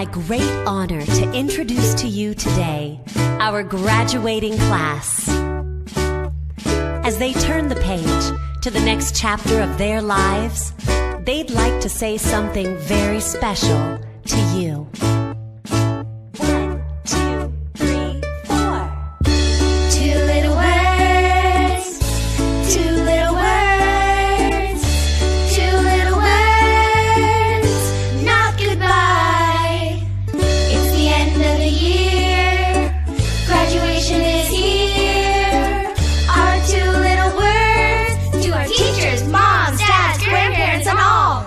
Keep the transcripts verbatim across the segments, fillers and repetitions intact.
my great honor to introduce to you today our graduating class. As they turn the page to the next chapter of their lives, they'd like to say something very special to you. One, two, three, four. Two little words, two little words, two little words, not goodbye. It's the end of the year, graduation is here. Our two little words to our teachers, moms, dads, grandparents, and all.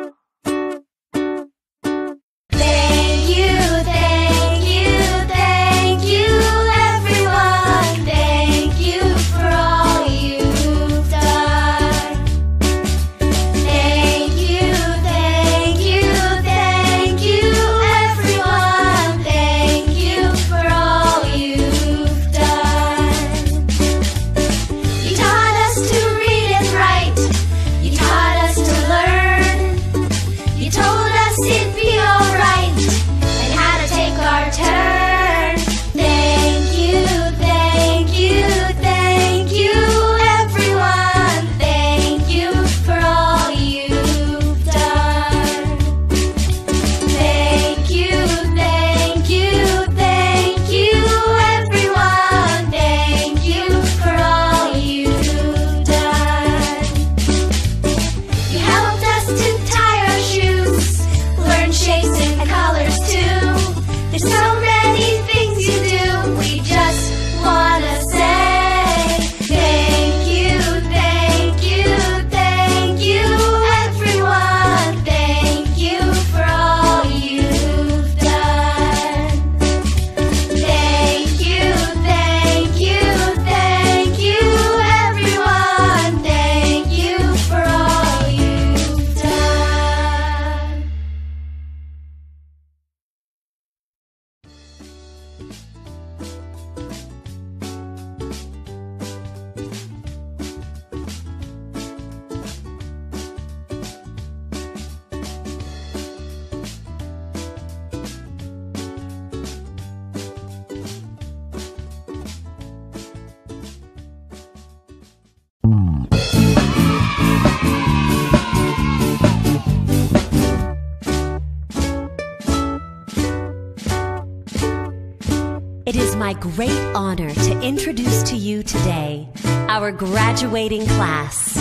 It is my great honor to introduce to you today our graduating class.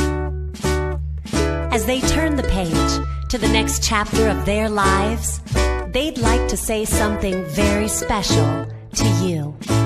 As they turn the page to the next chapter of their lives, they'd like to say something very special to you.